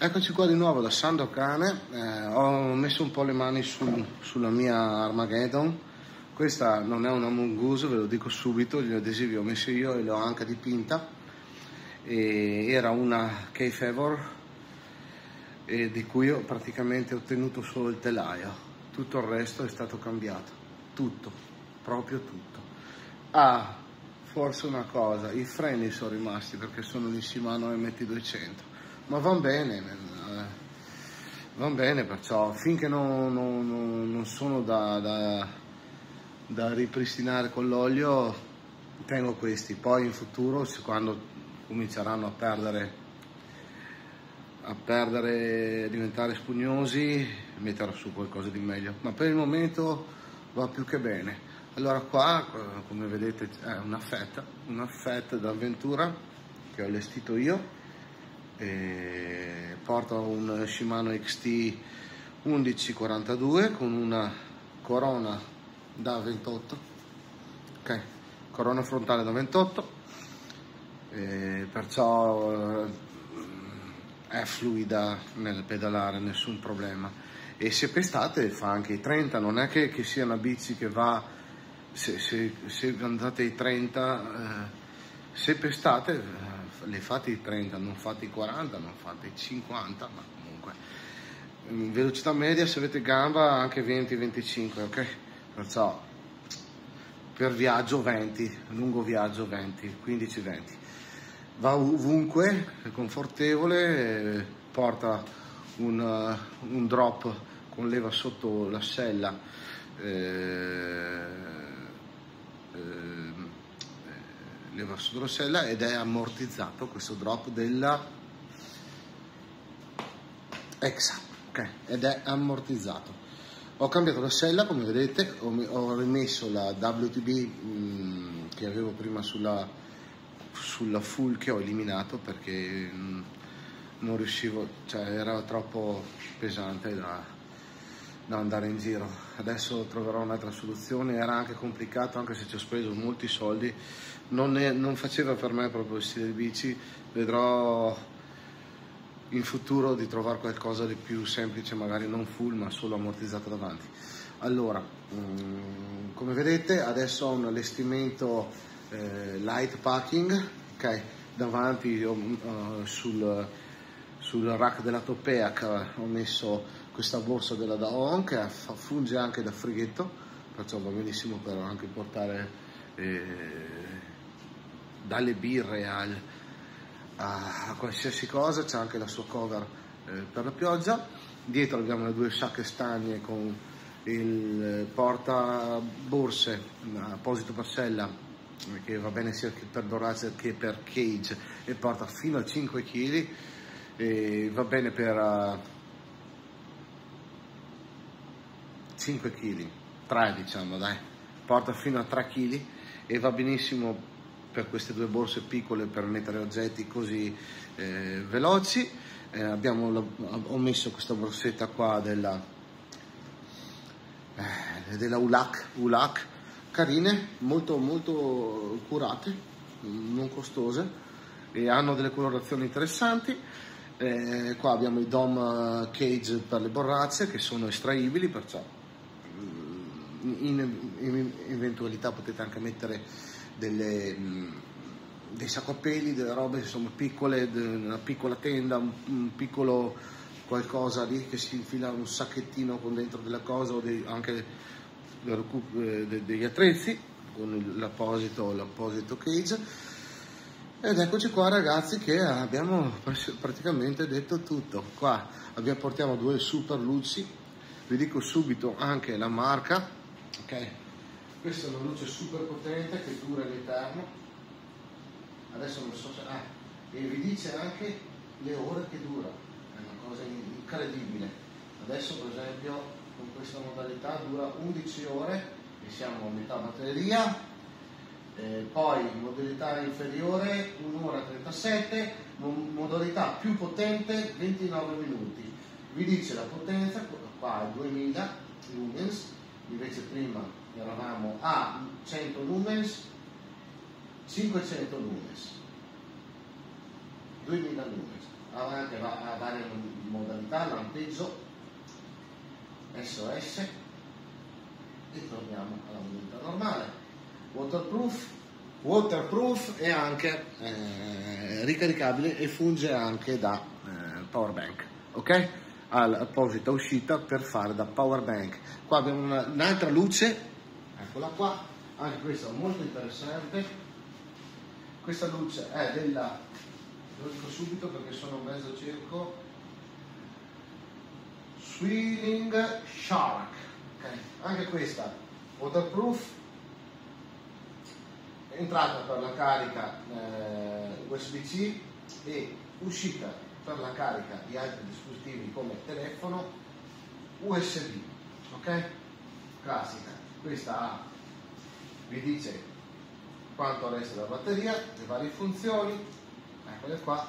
Eccoci qua di nuovo da Sandokan. Ho messo un po' le mani sulla mia Armageddon. Questa non è una Mongoose, ve lo dico subito, gli adesivi li ho messi io e li ho anche dipinta. Era una K-Favor di cui ho praticamente ottenuto solo il telaio. Tutto il resto è stato cambiato, tutto, proprio tutto. Forse una cosa, i freni sono rimasti perché sono di Shimano MT200. Ma van bene, perciò finché non sono da ripristinare con l'olio tengo questi, poi in futuro quando cominceranno a diventare spugnosi metterò su qualcosa di meglio, ma per il momento va più che bene. Allora qua come vedete è una FET d'avventura che ho allestito io. Porta un Shimano XT 1142 con una corona da 28, ok, corona frontale da 28, perciò è fluida nel pedalare, nessun problema. E se pestate fa anche i 30, non è che sia una bici che va, se andate ai 30, se pestate le fate i 30, non fate i 40, non fate i 50, ma comunque in velocità media se avete gamba anche 20-25, ok? Perciò per viaggio 20, lungo viaggio 20, 15-20. Va ovunque, è confortevole, porta un drop con leva sotto la sella, leva sotto la sella, ed è ammortizzato questo drop della Exa, ok, ed è ammortizzato. Ho cambiato la sella, come vedete, ho rimesso la WTB che avevo prima sulla full, che ho eliminato perché non riuscivo, cioè era troppo pesante da andare in giro. Adesso troverò un'altra soluzione, era anche complicato, anche se ci ho speso molti soldi, non faceva per me proprio il stile di bici. Vedrò in futuro di trovare qualcosa di più semplice, magari non full ma solo ammortizzato davanti. Allora, come vedete adesso ho un allestimento light packing, ok, davanti sul rack della Topeak ho messo questa borsa della Daon che funge anche da frighetto, perciò va benissimo per anche portare dalle birre a qualsiasi cosa. C'è anche la sua cover per la pioggia. Dietro abbiamo le due sacche stagne con il portaborse apposito per sella che va bene sia per Dorace che per Cage e porta fino a 5 kg, e va bene per 5 kg, 3 diciamo, dai, porta fino a 3 kg e va benissimo per queste due borse piccole per mettere oggetti così veloci. Ho messo questa borsetta qua della Ulac, carine, molto curate, non costose, e hanno delle colorazioni interessanti. Qua abbiamo i dome cage per le borracce che sono estraibili, perciò in eventualità potete anche mettere dei saccopeli, delle robe insomma piccole, una piccola tenda, un piccolo qualcosa lì che si infila un sacchettino con dentro della cosa, o anche degli attrezzi con l'apposito cage. Ed eccoci qua ragazzi che abbiamo praticamente detto tutto. Qua portiamo due super luci, vi dico subito anche la marca, ok? Questa è una luce super potente che dura all'eterno. Adesso non so se... e vi dice anche le ore che dura, è una cosa incredibile. Adesso per esempio con questa modalità dura 11 ore e siamo a metà batteria. Poi modalità inferiore 1 ora 37, modalità più potente 29 minuti. Vi dice la potenza, qua è 2000 lumens, invece prima eravamo a 100 lumens, 500 lumens, 2000 lumens, avanti va a velocità, lampeggio, SOS e torniamo alla velocità normale. Waterproof e anche ricaricabile e funge anche da power bank, ok? Ha l'apposita uscita per fare da power bank. Qua abbiamo un'altra luce, eccola qua, anche questa è molto interessante. Questa luce è della, lo dico subito perché sono mezzo circo, Swirling Shark, okay. Anche questa waterproof, entrata per la carica USB-C e uscita per la carica di altri dispositivi come telefono USB, ok? Classica. Questa ha, vi dice quanto resta la batteria, le varie funzioni, eccole qua,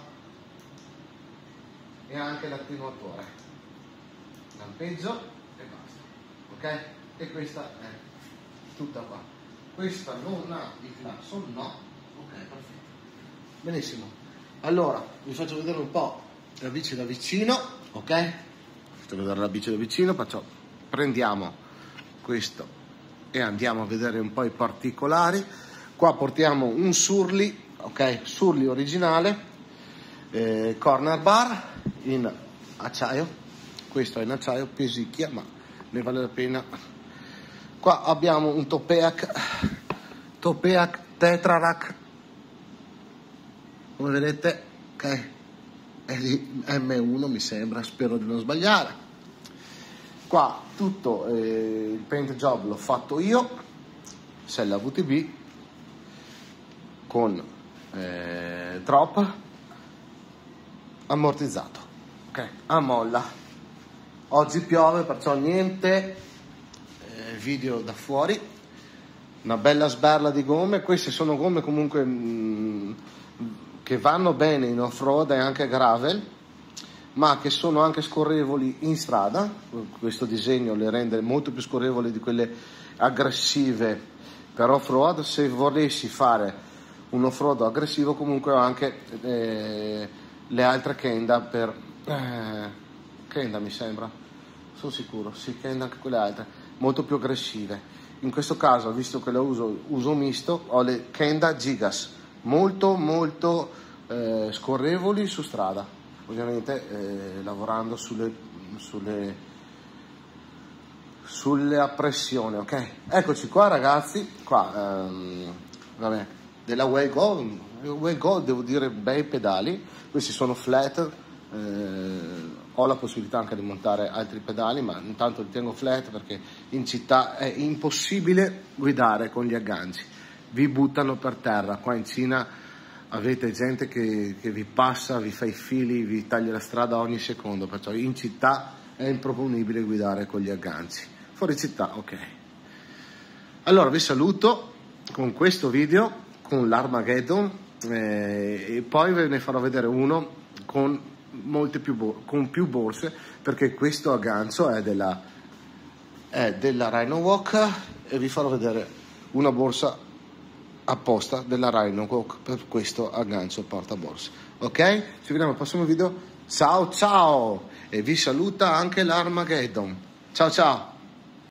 e anche l'attenuatore, lampeggio e basta, ok? E questa è tutta qua. Questa non ha il clacson, no, ok, perfetto, benissimo. Allora vi faccio vedere un po' la bici da vicino, ok? Faccio vedere la bici da vicino, prendiamo questo e andiamo a vedere un po' i particolari. Qua portiamo un Surly, ok, Surly originale, corner bar in acciaio, questo è in acciaio, pesicchia, ma ne vale la pena. Qua abbiamo un Topeak Tetrarack, come vedete, ok, è di M1 mi sembra, spero di non sbagliare. Qua tutto il paint job l'ho fatto io, sella VTB con drop ammortizzato, ok, a molla. Oggi piove, perciò niente video da fuori. Una bella sberla di gomme. Queste sono gomme comunque che vanno bene in off-road e anche gravel, ma che sono anche scorrevoli in strada. Questo disegno le rende molto più scorrevoli di quelle aggressive per off-road. Se volessi fare un off-road aggressivo, comunque ho anche le altre Kenda per Kenda, mi sembra, sono sicuro, sì, Kenda, anche quelle altre molto più aggressive. In questo caso, visto che lo uso misto, ho le Kenda Gigas molto scorrevoli su strada, ovviamente lavorando sulle a pressione, ok? Eccoci qua ragazzi, qua vabbè, della Waygo, devo dire bei pedali. Questi sono flat, ho la possibilità anche di montare altri pedali, ma intanto li tengo flat perché in città è impossibile guidare con gli agganci, vi buttano per terra. Qua in Cina avete gente che vi passa, vi fa i fili, vi taglia la strada ogni secondo, perciò in città è improponibile guidare con gli agganci. Fuori città, ok. Allora vi saluto con questo video, con l'Armageddon, e poi ve ne farò vedere uno con più borse, perché questo aggancio è della Rhino-Walk, e vi farò vedere una borsa apposta della Rhino-Walk per questo aggancio portaborse, ok? Ci vediamo al prossimo video, ciao ciao, e vi saluta anche l'Armageddon, ciao ciao.